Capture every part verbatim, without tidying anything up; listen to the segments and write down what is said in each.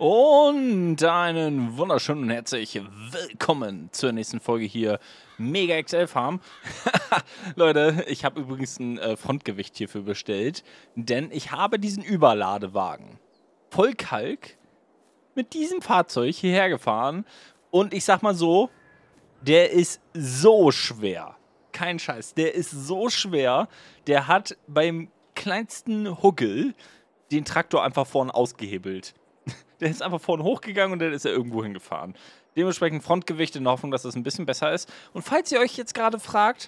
Und einen wunderschönen und herzlich willkommen zur nächsten Folge hier Mega X L Farm. Leute, ich habe übrigens ein äh, Frontgewicht hierfür bestellt, denn ich habe diesen Überladewagen voll Kalk mit diesem Fahrzeug hierher gefahren und ich sag mal so, der ist so schwer. Kein Scheiß, der ist so schwer, der hat beim kleinsten Huckel den Traktor einfach vorne ausgehebelt. Der ist einfach vorne hochgegangen und dann ist er irgendwo hingefahren. Dementsprechend Frontgewicht in der Hoffnung, dass es ein bisschen besser ist. Und falls ihr euch jetzt gerade fragt,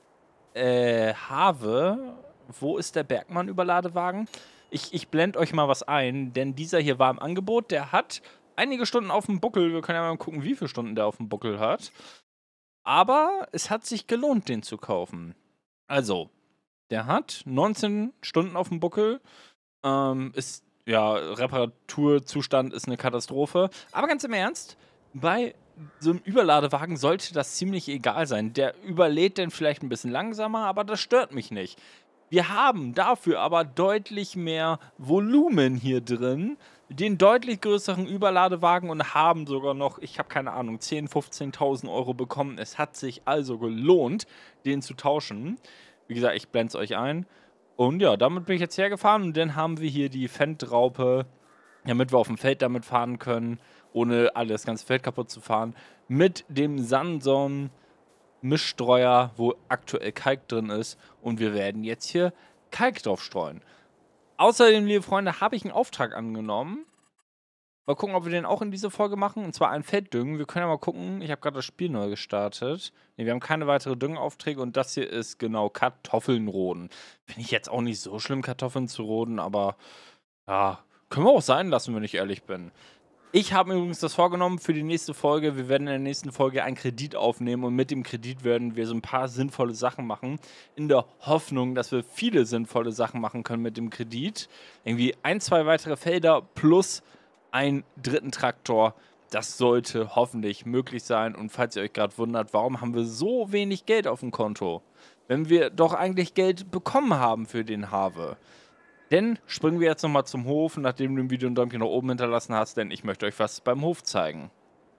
äh, Have, wo ist der Bergmann-Überladewagen? Ich, ich blende euch mal was ein, denn dieser hier war im Angebot. Der hat einige Stunden auf dem Buckel. Wir können ja mal gucken, wie viele Stunden der auf dem Buckel hat. Aber es hat sich gelohnt, den zu kaufen. Also, der hat neunzehn Stunden auf dem Buckel. Ähm, ist Ja, Reparaturzustand ist eine Katastrophe. Aber ganz im Ernst, bei so einem Überladewagen sollte das ziemlich egal sein. Der überlädt dann vielleicht ein bisschen langsamer, aber das stört mich nicht. Wir haben dafür aber deutlich mehr Volumen hier drin, den deutlich größeren Überladewagen und haben sogar noch, ich habe keine Ahnung, zehntausend, fünfzehntausend Euro bekommen. Es hat sich also gelohnt, den zu tauschen. Wie gesagt, ich blende es euch ein. Und ja, damit bin ich jetzt hergefahren und dann haben wir hier die Fendt-Raupe, damit wir auf dem Feld damit fahren können, ohne alles das ganze Feld kaputt zu fahren, mit dem Sanson Mischstreuer, wo aktuell Kalk drin ist und wir werden jetzt hier Kalk drauf streuen. Außerdem, liebe Freunde, habe ich einen Auftrag angenommen. Mal gucken, ob wir den auch in dieser Folge machen. Und zwar ein Felddüngen. Wir können ja mal gucken. Ich habe gerade das Spiel neu gestartet. Ne, wir haben keine weitere Düngenaufträge. Und das hier ist genau Kartoffeln roden. Finde ich jetzt auch nicht so schlimm, Kartoffeln zu roden. Aber ja, können wir auch sein lassen, wenn ich ehrlich bin. Ich habe mir übrigens das vorgenommen für die nächste Folge. Wir werden in der nächsten Folge einen Kredit aufnehmen. Und mit dem Kredit werden wir so ein paar sinnvolle Sachen machen. In der Hoffnung, dass wir viele sinnvolle Sachen machen können mit dem Kredit. Irgendwie ein, zwei weitere Felder plus einen dritten Traktor. Das sollte hoffentlich möglich sein. Und falls ihr euch gerade wundert, warum haben wir so wenig Geld auf dem Konto, wenn wir doch eigentlich Geld bekommen haben für den Have. Denn springen wir jetzt nochmal zum Hof, nachdem du im Video ein Däumchen nach oben hinterlassen hast, denn ich möchte euch was beim Hof zeigen.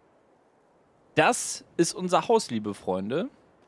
Das ist unser Haus, liebe Freunde.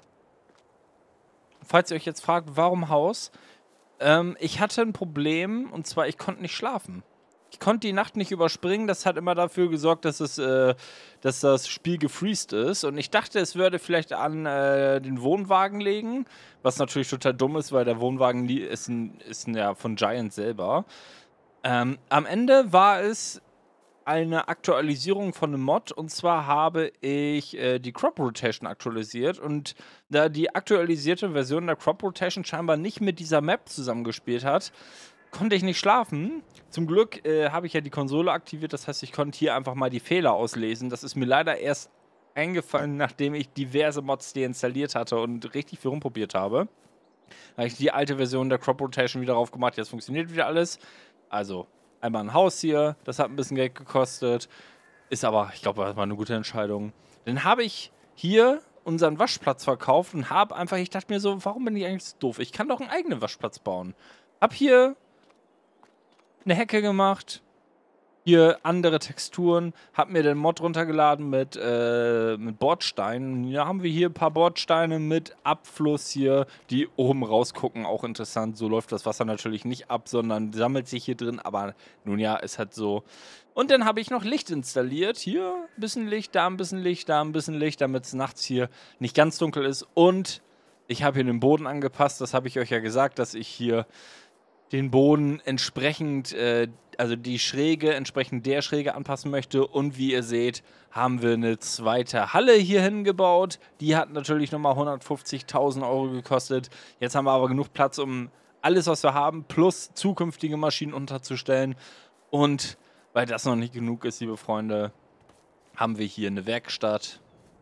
Falls ihr euch jetzt fragt, warum Haus? Ähm, ich hatte ein Problem, und zwar, ich konnte nicht schlafen. Ich konnte die Nacht nicht überspringen. Das hat immer dafür gesorgt, dass, es, äh, dass das Spiel gefreezed ist. Und ich dachte, es würde vielleicht an äh, den Wohnwagen liegen. Was natürlich total dumm ist, weil der Wohnwagen ist, ein, ist ein, ja, von Giant selber. Ähm, am Ende war es eine Aktualisierung von einem Mod. Und zwar habe ich äh, die Crop Rotation aktualisiert. Und da die aktualisierte Version der Crop Rotation scheinbar nicht mit dieser Map zusammengespielt hat, konnte ich nicht schlafen. Zum Glück äh, habe ich ja die Konsole aktiviert, das heißt, ich konnte hier einfach mal die Fehler auslesen. Das ist mir leider erst eingefallen, nachdem ich diverse Mods deinstalliert hatte und richtig viel rumprobiert habe. Da habe ich die alte Version der Crop Rotation wieder drauf gemacht, jetzt funktioniert wieder alles. Also, einmal ein Haus hier, das hat ein bisschen Geld gekostet. Ist aber, ich glaube, das war eine gute Entscheidung. Dann habe ich hier unseren Waschplatz verkauft und habe einfach, ich dachte mir so, warum bin ich eigentlich so doof? Ich kann doch einen eigenen Waschplatz bauen. Hab hier eine Hecke gemacht, hier andere Texturen, hab mir den Mod runtergeladen mit, äh, mit Bordsteinen. Ja, haben wir hier ein paar Bordsteine mit Abfluss hier, die oben rausgucken, auch interessant. So läuft das Wasser natürlich nicht ab, sondern sammelt sich hier drin, aber nun ja, ist halt so. Und dann habe ich noch Licht installiert. Hier ein bisschen Licht, da ein bisschen Licht, da ein bisschen Licht, damit es nachts hier nicht ganz dunkel ist. Und ich habe hier den Boden angepasst, das habe ich euch ja gesagt, dass ich hier den Boden entsprechend, äh, also die Schräge entsprechend der Schräge anpassen möchte. Und wie ihr seht, haben wir eine zweite Halle hier hingebaut. Die hat natürlich nochmal hundertfünfzigtausend Euro gekostet. Jetzt haben wir aber genug Platz, um alles, was wir haben, plus zukünftige Maschinen unterzustellen. Und weil das noch nicht genug ist, liebe Freunde, haben wir hier eine Werkstatt.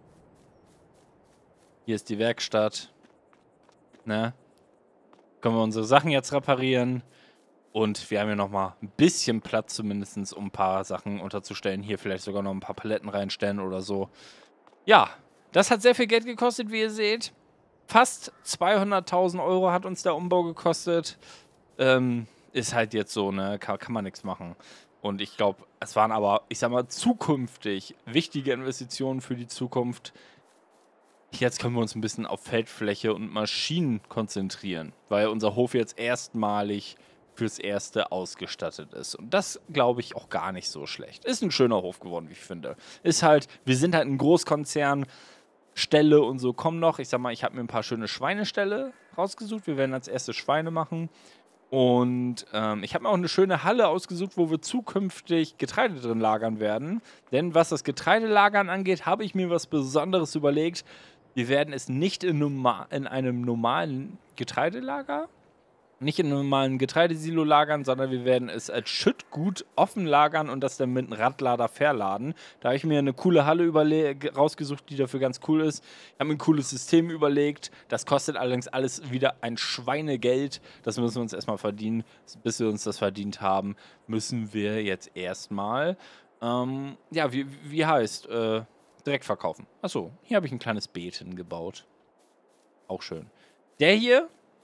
Hier ist die Werkstatt. Ne? Können wir unsere Sachen jetzt reparieren. Und wir haben hier nochmal ein bisschen Platz zumindest, um ein paar Sachen unterzustellen. Hier vielleicht sogar noch ein paar Paletten reinstellen oder so. Ja, das hat sehr viel Geld gekostet, wie ihr seht. Fast zweihunderttausend Euro hat uns der Umbau gekostet. Ähm, ist halt jetzt so, ne? Kann, kann man nichts machen. Und ich glaube, es waren aber, ich sag mal, zukünftig wichtige Investitionen für die Zukunft. Jetzt können wir uns ein bisschen auf Feldfläche und Maschinen konzentrieren, weil unser Hof jetzt erstmalig fürs Erste ausgestattet ist. Und das glaube ich auch gar nicht so schlecht. Ist ein schöner Hof geworden, wie ich finde. Ist halt, wir sind halt ein Großkonzern, Ställe und so kommen noch. Ich sag mal, ich habe mir ein paar schöne Schweineställe rausgesucht. Wir werden als erste Schweine machen. Und ähm, ich habe mir auch eine schöne Halle ausgesucht, wo wir zukünftig Getreide drin lagern werden. Denn was das Getreidelagern angeht, habe ich mir was Besonderes überlegt. Wir werden es nicht in, norma in einem normalen Getreidelager, nicht in einem normalen Getreidesilo lagern, sondern wir werden es als Schüttgut offen lagern und das dann mit einem Radlader verladen. Da habe ich mir eine coole Halle rausgesucht, die dafür ganz cool ist. Ich habe mir ein cooles System überlegt. Das kostet allerdings alles wieder ein Schweinegeld. Das müssen wir uns erstmal verdienen. Bis wir uns das verdient haben, müssen wir jetzt erstmal, ähm, ja, wie, wie heißt, äh, direkt verkaufen. Achso, hier habe ich ein kleines Beet hingebaut. Auch schön. Der hier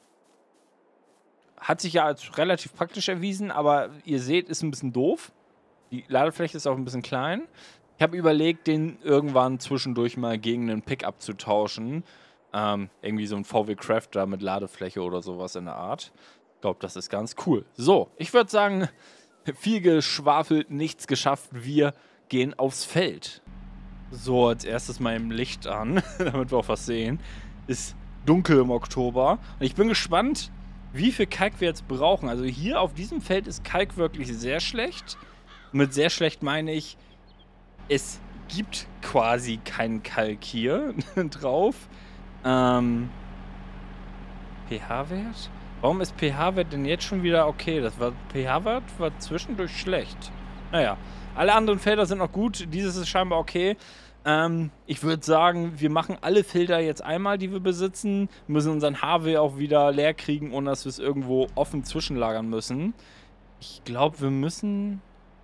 hat sich ja als relativ praktisch erwiesen, aber ihr seht, ist ein bisschen doof. Die Ladefläche ist auch ein bisschen klein. Ich habe überlegt, den irgendwann zwischendurch mal gegen einen Pickup zu tauschen. Ähm, irgendwie so ein V W Crafter mit Ladefläche oder sowas in der Art. Ich glaube, das ist ganz cool. So, ich würde sagen, viel geschwafelt, nichts geschafft. Wir gehen aufs Feld. So, als erstes mal im Licht an, damit wir auch was sehen. Ist dunkel im Oktober. Und ich bin gespannt, wie viel Kalk wir jetzt brauchen. Also hier auf diesem Feld ist Kalk wirklich sehr schlecht. Und mit sehr schlecht meine ich, es gibt quasi keinen Kalk hier drauf. Ähm, pH-Wert? Warum ist pH-Wert denn jetzt schon wieder okay? Das war pH-Wert war zwischendurch schlecht. Naja, alle anderen Felder sind noch gut. Dieses ist scheinbar okay. Ähm, ich würde sagen, wir machen alle Felder jetzt einmal, die wir besitzen. Wir müssen unseren H W auch wieder leer kriegen, ohne dass wir es irgendwo offen zwischenlagern müssen. Ich glaube, wir müssen...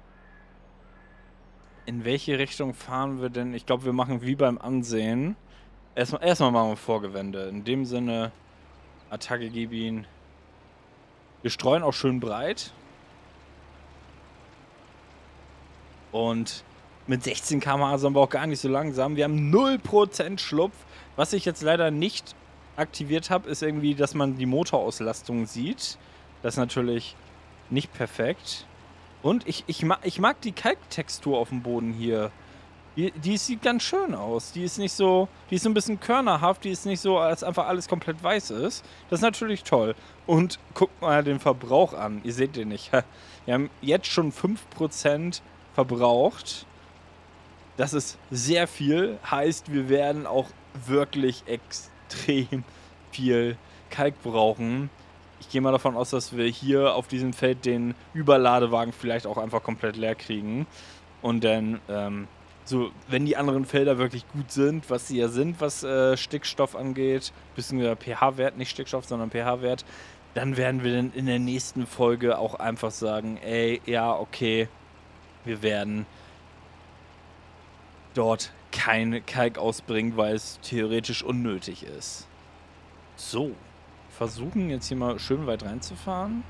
In welche Richtung fahren wir denn? Ich glaube, wir machen wie beim Ansehen. Erstmal, erstmal machen wir Vorgewände. In dem Sinne, Attacke, gib ihn. Wir streuen auch schön breit. Und mit sechzehn Kilometer pro Stunde sind wir auch gar nicht so langsam. Wir haben null Prozent Schlupf. Was ich jetzt leider nicht aktiviert habe, ist irgendwie, dass man die Motorauslastung sieht. Das ist natürlich nicht perfekt. Und ich, ich, mag, ich mag die Kalktextur auf dem Boden hier. Die, die sieht ganz schön aus. Die ist nicht so, die ist so ein bisschen körnerhaft. Die ist nicht so, als einfach alles komplett weiß ist. Das ist natürlich toll. Und guckt mal den Verbrauch an. Ihr seht den nicht. Wir haben jetzt schon fünf Prozent verbraucht. Das ist sehr viel. Heißt, wir werden auch wirklich extrem viel Kalk brauchen. Ich gehe mal davon aus, dass wir hier auf diesem Feld den Überladewagen vielleicht auch einfach komplett leer kriegen. Und dann, ähm, so, wenn die anderen Felder wirklich gut sind, was sie ja sind, was äh, Stickstoff angeht, bisschen der pH-Wert, nicht Stickstoff, sondern pH-Wert, dann werden wir dann in der nächsten Folge auch einfach sagen, ey, ja, okay, wir werden dort kein Kalk ausbringen, weil es theoretisch unnötig ist. So. Versuchen jetzt hier mal schön weit reinzufahren.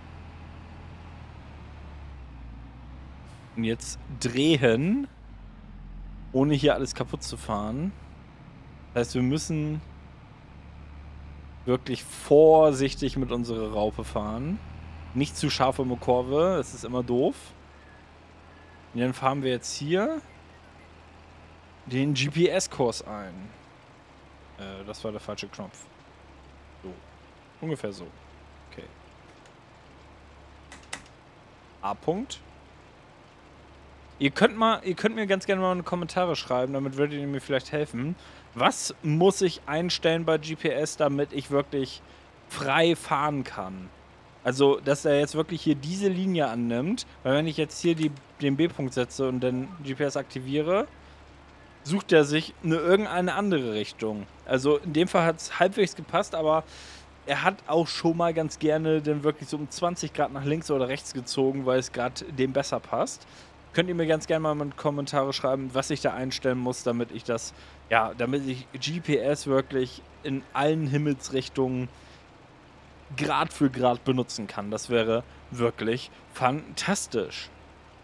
Und jetzt drehen, ohne hier alles kaputt zu fahren. Das heißt, wir müssen wirklich vorsichtig mit unserer Raupe fahren. Nicht zu scharf um eine Kurve, das ist immer doof. Und dann fahren wir jetzt hier den G P S-Kurs ein. Äh, das war der falsche Knopf. So. Ungefähr so. Okay. A-Punkt. Ihr könnt mal, ihr könnt mir ganz gerne mal in die Kommentare schreiben, damit würdet ihr mir vielleicht helfen. Was muss ich einstellen bei G P S, damit ich wirklich frei fahren kann? Also, dass er jetzt wirklich hier diese Linie annimmt, weil wenn ich jetzt hier die, den B-Punkt setze und dann G P S aktiviere, sucht er sich eine irgendeine andere Richtung. Also in dem Fall hat es halbwegs gepasst, aber er hat auch schon mal ganz gerne dann wirklich so um zwanzig Grad nach links oder rechts gezogen, weil es gerade dem besser passt. Könnt ihr mir ganz gerne mal in die Kommentare schreiben, was ich da einstellen muss, damit ich das, ja, damit ich G P S wirklich in allen Himmelsrichtungen Grad für Grad benutzen kann. Das wäre wirklich fantastisch.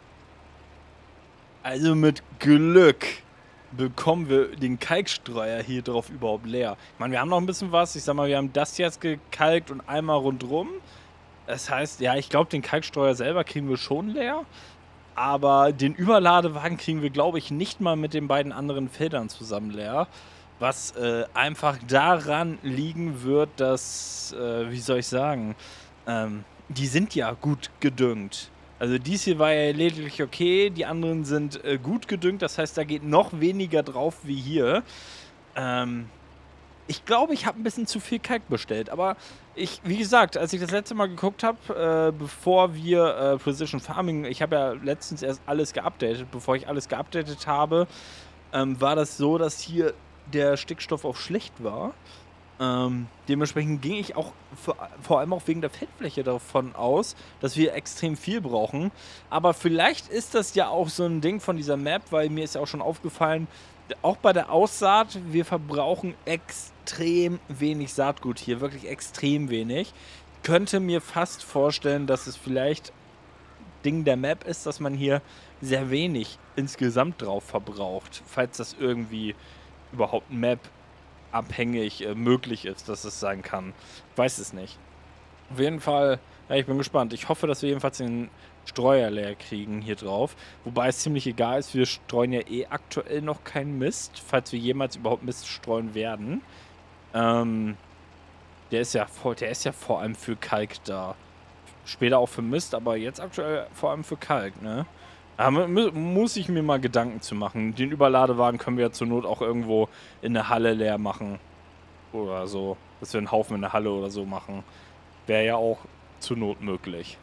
Also mit Glück bekommen wir den Kalkstreuer hier drauf überhaupt leer. Ich meine, wir haben noch ein bisschen was. Ich sag mal, wir haben das jetzt gekalkt und einmal rundrum. Das heißt, ja, ich glaube, den Kalkstreuer selber kriegen wir schon leer. Aber den Überladewagen kriegen wir, glaube ich, nicht mal mit den beiden anderen Feldern zusammen leer. Was äh, einfach daran liegen wird, dass, äh, wie soll ich sagen, ähm, die sind ja gut gedüngt. Also dies hier war ja lediglich okay, die anderen sind äh, gut gedüngt, das heißt, da geht noch weniger drauf wie hier. Ähm, ich glaube, ich habe ein bisschen zu viel Kalk bestellt, aber ich, wie gesagt, als ich das letzte Mal geguckt habe, äh, bevor wir äh, Precision Farming, ich habe ja letztens erst alles geupdatet, bevor ich alles geupdatet habe, ähm, war das so, dass hier der Stickstoff auch schlecht war. Ähm, dementsprechend ging ich auch vor, vor allem auch wegen der Feldfläche davon aus, dass wir extrem viel brauchen. Aber vielleicht ist das ja auch so ein Ding von dieser Map, weil mir ist ja auch schon aufgefallen, auch bei der Aussaat, wir verbrauchen extrem wenig Saatgut hier, wirklich extrem wenig. Ich könnte mir fast vorstellen, dass es vielleicht Ding der Map ist, dass man hier sehr wenig insgesamt drauf verbraucht, falls das irgendwie überhaupt Map abhängig äh, möglich ist, dass es sein kann. Ich weiß es nicht. Auf jeden Fall, ja, ich bin gespannt. Ich hoffe, dass wir jedenfalls den Streuer leer kriegen hier drauf. Wobei es ziemlich egal ist, wir streuen ja eh aktuell noch keinen Mist, falls wir jemals überhaupt Mist streuen werden. Ähm, der ist ja vor, der ist ja vor allem für Kalk da. Später auch für Mist, aber jetzt aktuell vor allem für Kalk, ne? Da muss ich mir mal Gedanken zu machen. Den Überladewagen können wir ja zur Not auch irgendwo in der Halle leer machen. Oder so. Dass wir einen Haufen in der Halle oder so machen. Wäre ja auch zur Not möglich.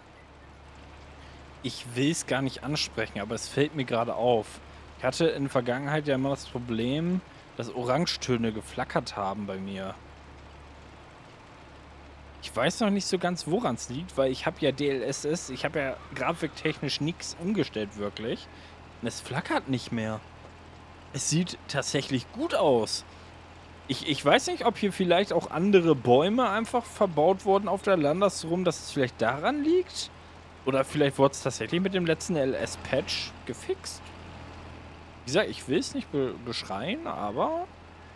Ich will es gar nicht ansprechen, aber es fällt mir gerade auf. Ich hatte in der Vergangenheit ja immer das Problem, dass Orangetöne geflackert haben bei mir. Ich weiß noch nicht so ganz, woran es liegt, weil ich habe ja D L S S, ich habe ja grafiktechnisch nichts umgestellt wirklich. Und es flackert nicht mehr. Es sieht tatsächlich gut aus. Ich, ich weiß nicht, ob hier vielleicht auch andere Bäume einfach verbaut wurden auf der Landstraße, dass es vielleicht daran liegt. Oder vielleicht wurde es tatsächlich mit dem letzten L S-Patch gefixt. Wie gesagt, ich will es nicht be beschreien, aber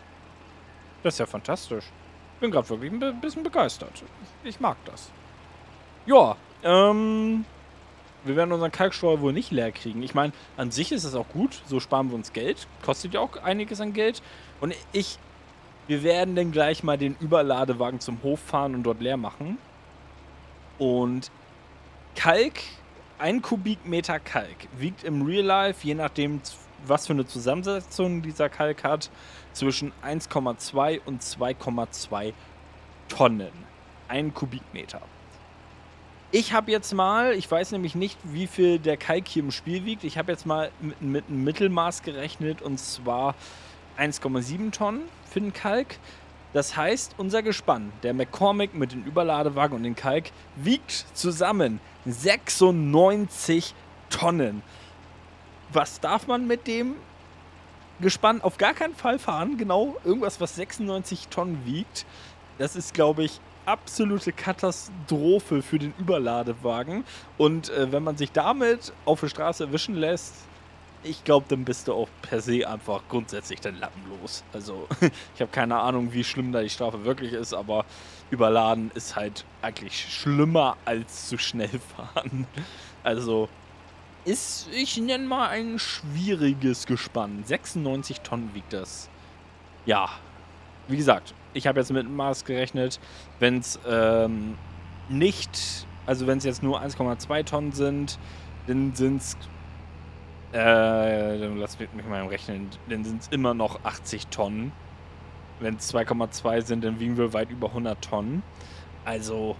das ist ja fantastisch. Ich bin gerade wirklich ein bisschen begeistert. Ich mag das. Ja, ähm, wir werden unseren Kalkstreuer wohl nicht leer kriegen. Ich meine, an sich ist es auch gut. So sparen wir uns Geld. Kostet ja auch einiges an Geld. Und ich, wir werden dann gleich mal den Überladewagen zum Hof fahren und dort leer machen. Und Kalk, ein Kubikmeter Kalk, wiegt im Real Life, je nachdem, was für eine Zusammensetzung dieser Kalk hat, zwischen eins Komma zwei und zwei Komma zwei Tonnen. Ein Kubikmeter. Ich habe jetzt mal, ich weiß nämlich nicht, wie viel der Kalk hier im Spiel wiegt. Ich habe jetzt mal mit, mit einem Mittelmaß gerechnet, und zwar eins Komma sieben Tonnen für den Kalk. Das heißt, unser Gespann, der McCormick mit dem Überladewagen und dem Kalk, wiegt zusammen sechsundneunzig Tonnen. Was darf man mit dem Gespann auf gar keinen Fall fahren? Genau, irgendwas, was sechsundneunzig Tonnen wiegt. Das ist, glaube ich, absolute Katastrophe für den Überladewagen. Und äh, wenn man sich damit auf der Straße erwischen lässt, ich glaube, dann bist du auch per se einfach grundsätzlich dann lappenlos. Also, ich habe keine Ahnung, wie schlimm da die Strafe wirklich ist, aber überladen ist halt eigentlich schlimmer als zu schnell fahren. Also, ist, ich nenne mal ein schwieriges Gespann. sechsundneunzig Tonnen wiegt das. Ja, wie gesagt, ich habe jetzt mit dem Maß gerechnet, wenn es ähm, nicht, also wenn es jetzt nur eins Komma zwei Tonnen sind, dann sind es, äh, dann lass mich mal rechnen, dann sind es immer noch achtzig Tonnen. Wenn es zwei Komma zwei sind, dann wiegen wir weit über hundert Tonnen. Also,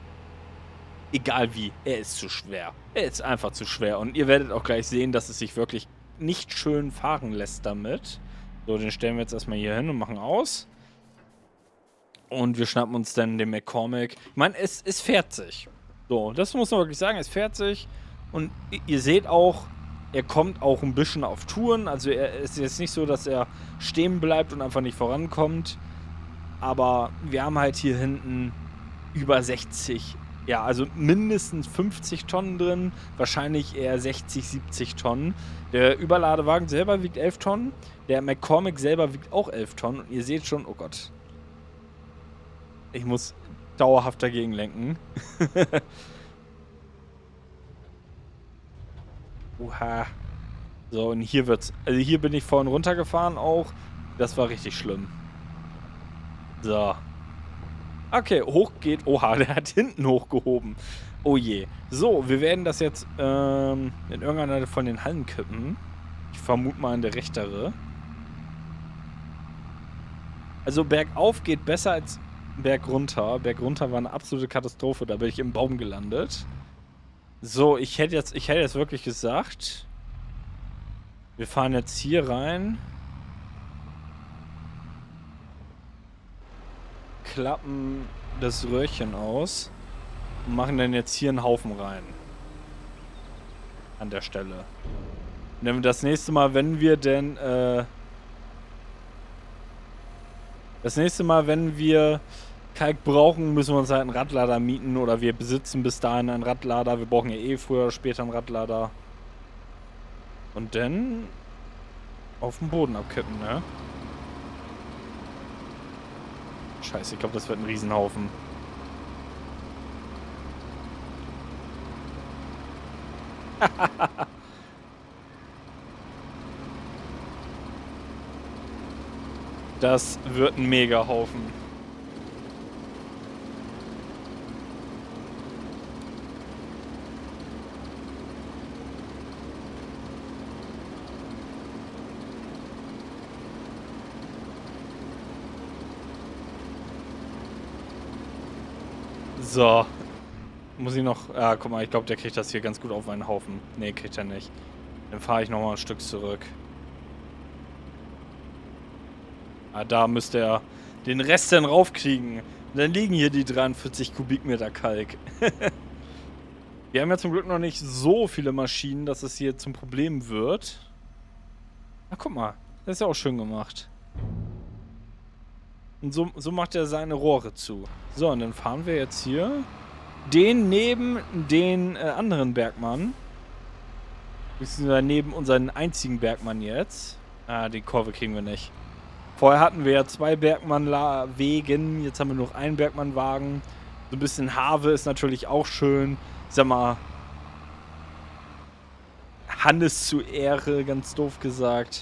egal wie, er ist zu schwer. Er ist einfach zu schwer. Und ihr werdet auch gleich sehen, dass es sich wirklich nicht schön fahren lässt damit. So, den stellen wir jetzt erstmal hier hin und machen aus. Und wir schnappen uns dann den McCormick. Ich meine, es, es fährt sich. So, das muss man wirklich sagen, es fährt sich. Und ihr seht auch, er kommt auch ein bisschen auf Touren. Also er ist jetzt nicht so, dass er stehen bleibt und einfach nicht vorankommt. Aber wir haben halt hier hinten über sechzig Ja, also mindestens fünfzig Tonnen drin, wahrscheinlich eher sechzig, siebzig Tonnen. Der Überladewagen selber wiegt elf Tonnen, der McCormick selber wiegt auch elf Tonnen. Und ihr seht schon, oh Gott, ich muss dauerhaft dagegen lenken. Uha. So, und hier wird's, also hier bin ich vorhin runtergefahren auch. Das war richtig schlimm. So. Okay, hoch geht. Oha, der hat hinten hochgehoben. Oh je. So, wir werden das jetzt ähm, in irgendeiner von den Hallen kippen. Ich vermute mal in der rechtere. Also bergauf geht besser als bergunter. Bergunter war eine absolute Katastrophe. Da bin ich im Baum gelandet. So, ich hätte jetzt, ich hätte jetzt wirklich gesagt, wir fahren jetzt hier rein. Klappen das Röhrchen aus und machen dann jetzt hier einen Haufen rein. An der Stelle. Und dann das nächste Mal, wenn wir denn, äh, das nächste Mal, wenn wir Kalk brauchen, müssen wir uns halt einen Radlader mieten oder wir besitzen bis dahin einen Radlader. Wir brauchen ja eh früher oder später einen Radlader. Und dann auf den Boden abkippen, ne? Scheiße, ich glaube, das wird ein Riesenhaufen. Das wird ein Mega-Haufen. So. Muss ich noch... Ah, guck mal, ich glaube, der kriegt das hier ganz gut auf einen Haufen. Nee, kriegt er nicht. Dann fahre ich nochmal ein Stück zurück. Ah, da müsste er den Rest dann raufkriegen. Dann liegen hier die dreiundvierzig Kubikmeter Kalk. Wir haben ja zum Glück noch nicht so viele Maschinen, dass es hier zum Problem wird. Na, guck mal. Das ist ja auch schön gemacht. Und so, so macht er seine Rohre zu. So, und dann fahren wir jetzt hier den neben den äh, anderen Bergmann. Beziehungsweise neben unseren einzigen Bergmann jetzt. Ah, die Kurve kriegen wir nicht. Vorher hatten wir ja zwei Bergmann-Wegen. Jetzt haben wir noch einen Bergmann-Wagen. So ein bisschen Have ist natürlich auch schön. Ich sag mal, Hannes zu Ehre, ganz doof gesagt.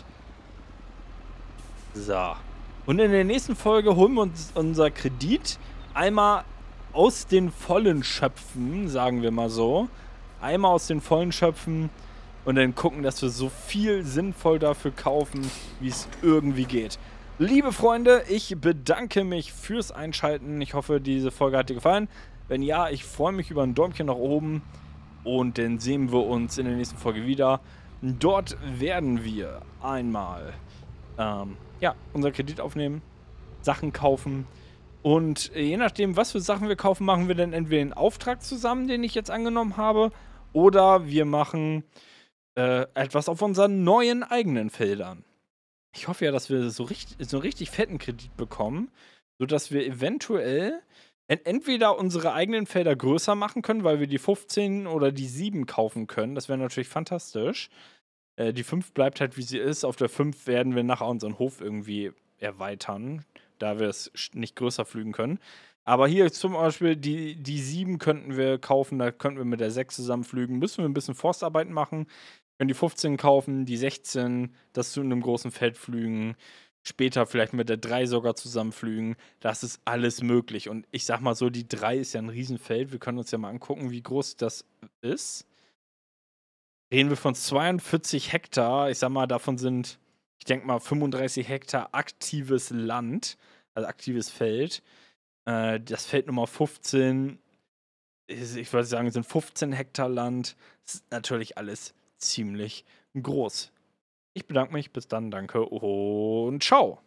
So. Und in der nächsten Folge holen wir uns unser Kredit einmal aus den Vollen schöpfen, sagen wir mal so. Einmal aus den Vollen schöpfen und dann gucken, dass wir so viel sinnvoll dafür kaufen, wie es irgendwie geht. Liebe Freunde, ich bedanke mich fürs Einschalten. Ich hoffe, diese Folge hat dir gefallen. Wenn ja, ich freue mich über ein Däumchen nach oben. Und dann sehen wir uns in der nächsten Folge wieder. Dort werden wir einmal ähm, ja, unser Kredit aufnehmen, Sachen kaufen. Und je nachdem, was für Sachen wir kaufen, machen wir dann entweder einen Auftrag zusammen, den ich jetzt angenommen habe. Oder wir machen äh, etwas auf unseren neuen eigenen Feldern. Ich hoffe ja, dass wir so richtig, so einen richtig fetten Kredit bekommen, sodass wir eventuell ent entweder unsere eigenen Felder größer machen können, weil wir die fünfzehn oder die sieben kaufen können. Das wäre natürlich fantastisch. Äh, die fünf bleibt halt, wie sie ist. Auf der fünf werden wir nachher unseren Hof irgendwie erweitern, da wir es nicht größer pflügen können. Aber hier zum Beispiel die, die sieben könnten wir kaufen, da könnten wir mit der sechs zusammen pflügen. Müssen wir ein bisschen Forstarbeiten machen. Können die fünfzehn kaufen, die sechzehn, das zu einem großen Feld pflügen. Später vielleicht mit der drei sogar zusammenflügen. Das ist alles möglich. Und ich sag mal so, die drei ist ja ein Riesenfeld. Wir können uns ja mal angucken, wie groß das ist. Reden wir von zweiundvierzig Hektar. Ich sag mal, davon sind, ich denke mal, fünfunddreißig Hektar aktives Land, also aktives Feld. Äh, das Feld Nummer fünfzehn, ich würde sagen, sind fünfzehn Hektar Land. Das ist natürlich alles ziemlich groß. Ich bedanke mich, bis dann, danke und ciao.